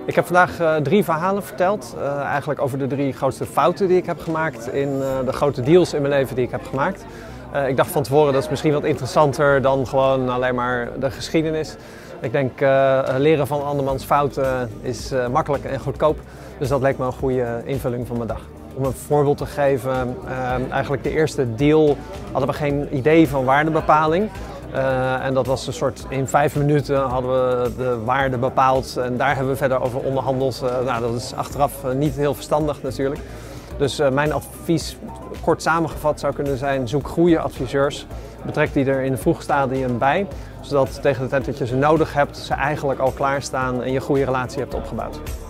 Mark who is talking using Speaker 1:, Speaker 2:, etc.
Speaker 1: Ik heb vandaag 3 verhalen verteld, eigenlijk over de 3 grootste fouten die ik heb gemaakt in de grote deals in mijn leven die ik heb gemaakt. Ik dacht van tevoren dat is misschien wat interessanter dan gewoon alleen maar de geschiedenis. Ik denk leren van andermans fouten is makkelijk en goedkoop, dus dat leek me een goede invulling van mijn dag. Om een voorbeeld te geven, eigenlijk de eerste deal hadden we geen idee van waardebepaling. En dat was een soort, in 5 minuten hadden we de waarde bepaald en daar hebben we verder over onderhandeld. Nou, dat is achteraf niet heel verstandig natuurlijk. Dus mijn advies, kort samengevat, zou kunnen zijn: zoek goede adviseurs. Betrek die er in een vroeg stadium bij, zodat tegen de tijd dat je ze nodig hebt, ze eigenlijk al klaarstaan en je een goede relatie hebt opgebouwd.